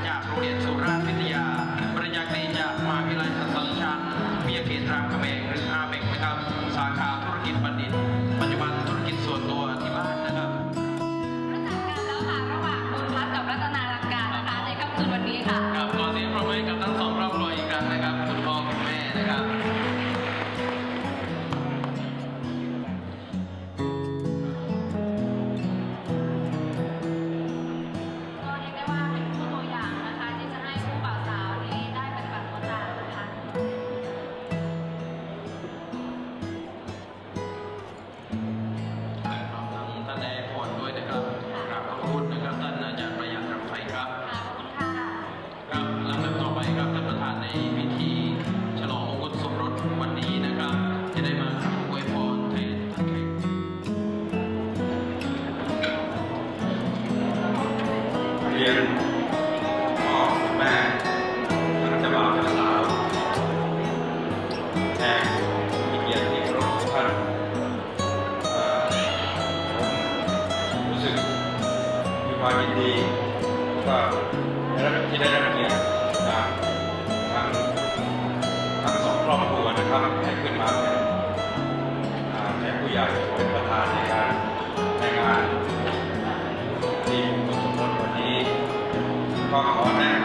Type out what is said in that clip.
จากโรงเรียนสุราษฎร์วิทยาปริญญาตรีจากมหาวิทยาลัยอัสสัมชัญวิทยาเขตรามคำแหงหรืออาเบกนะครับสาขาธุรกิจบัณฑิตปัจจุบันธุรกิจส่วนตัวที่บ้านนะครับรู้จักกันแล้วค่ะระหว่างคุณพัฒน์กับรัตนาลังการนะคะในค่ำคืนวันนี้ค่ะครับขอเสียงปรบมือกับทั้งสองครอบครัวอีกครั้งนะครับคุณพ่อคุณแม่นะครับเรียนพ่อแม่ทั้งเจ้าบ่าวเจ้าสาวแทนมีเกียรติที่เคารพทุกท่านผมรู้สึกมีความยินดีก็ที่ได้รับเกียรติจากทั้งสองครอบครัวนะครับให้ขึ้นมาเป็นผู้ใหญ่เป็นประธานในงานที่มงคลสมรสวันนี้ก็ขอแนะ